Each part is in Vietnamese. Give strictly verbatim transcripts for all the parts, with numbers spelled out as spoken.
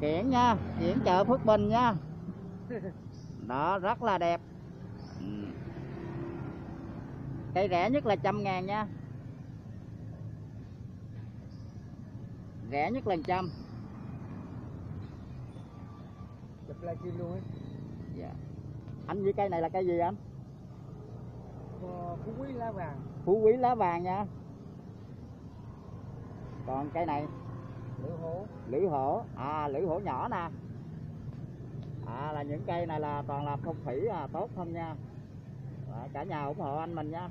Kiển nha, kiển chợ Phước Bình nha. Đó, rất là đẹp. Ừ. Cây rẻ nhất là trăm ngàn nha. Rẻ nhất là trăm. Chụp livestream luôn ấy. Dạ. Anh với cây này là cây gì anh? Ờ, phú quý lá vàng. Phú quý lá vàng nha. Còn cây này? Lưỡi hổ. Lưỡi hổ. À, lưỡi hổ nhỏ nè. À, là những cây này là toàn là phong thủy à, tốt không nha. Đó, cả nhà ủng hộ anh mình nha.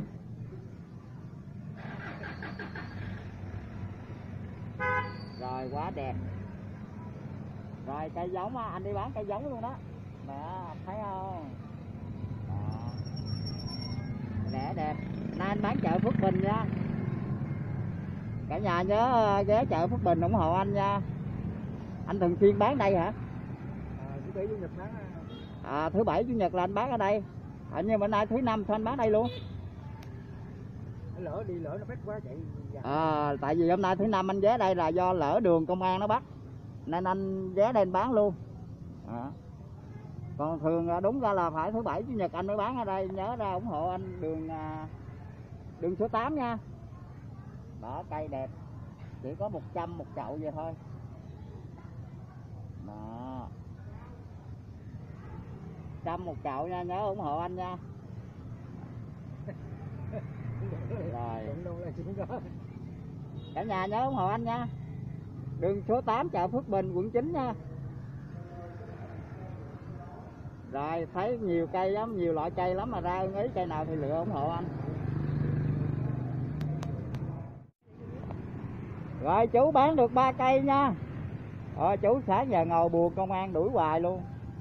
Rồi, quá đẹp. Rồi cây giống á, anh đi bán cây giống luôn đó. Đó, thấy không? Đó. Rẻ đẹp. Nay anh bán chợ Phước Bình nha. Cả nhà nhớ ghé chợ Phước Bình ủng hộ anh nha. Anh thường xuyên bán đây hả? À, thứ bảy chủ nhật bán. À, thứ bảy chủ nhật là anh bán ở đây. À, nhưng bữa nay thứ năm sao anh bán đây luôn? Lỡ đi lỡ nó bắt quá chạy. À, tại vì hôm nay thứ năm anh ghé đây là do lỡ đường công an nó bắt, nên anh ghé đây anh bán luôn. À. Còn thường đúng ra là phải thứ bảy chủ nhật anh mới bán ở đây. Nhớ ra ủng hộ anh đường đường số tám nha. Đó, cây đẹp. Chỉ có một trăm một chậu vậy thôi. Đó. Trăm một chậu nha, nhớ ủng hộ anh nha. Rồi. Cả nhà nhớ ủng hộ anh nha. Đường số tám chợ Phước Bình quận chín nha. Rồi, thấy nhiều cây lắm, nhiều loại cây lắm mà ra ưng ý cây nào thì lựa ủng hộ anh. Rồi chú bán được ba cây nha. Rồi chú sáng giờ ngồi buồn công an đuổi hoài luôn.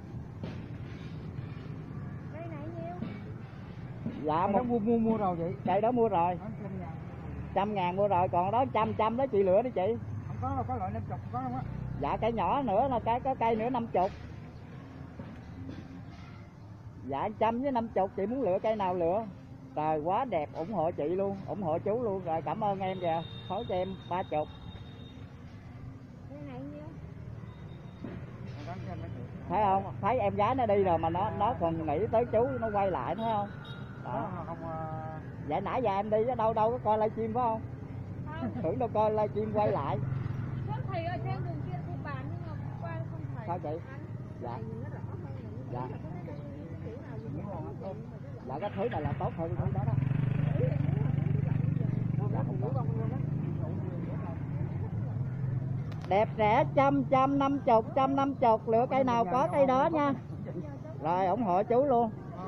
Cây này nhiêu? Dạ một mua mua mua rồi chị. Cây đó mua rồi. Trăm ngàn mua rồi, còn đó trăm trăm đó chị lựa đi chị. Không có đâu, có loại năm chục có không á? Dạ cây nhỏ nữa là cái có cây nữa năm chục. Dạ trăm với năm chục, chị muốn lựa cây nào lựa. Trời quá đẹp, ủng hộ chị luôn, ủng hộ chú luôn. Rồi cảm ơn em kìa, phối cho em ba chục. Cây này nhiêu? Thấy không? Thấy em gái nó đi rồi mà nó nó còn nghĩ tới chú, nó quay lại thấy không? Đó. Không, Vậy nãy giờ em đi đâu đâu có coi livestream phải không? Không. Tưởng đâu coi livestream quay lại. Trước thầy ở trên đường kia thì bán nhưng mà qua không thầy. Sao chị? Dạ. Dạ. Dạ cái thứ này là tốt hơn cái thứ đó đó. Đẹp rẻ trăm trăm năm chục trăm năm chục, lựa cây nào có cây đó nha. Rồi ủng hộ chú luôn.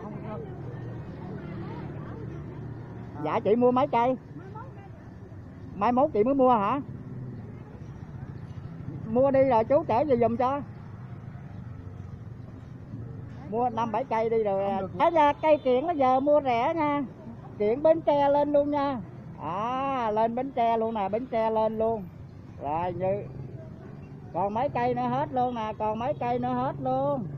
Dạ chị mua mấy cây? Mai mốt chị mới mua hả? Mua đi rồi chú chở về giùm cho. Mua năm bảy cây đi rồi. Đấy là cây kiện nó giờ mua rẻ nha. Kiện Bến Tre lên luôn nha. À, lên Bến Tre luôn nè, Bến Tre lên luôn. Rồi như còn mấy cây nữa hết luôn nè, còn mấy cây nữa hết luôn.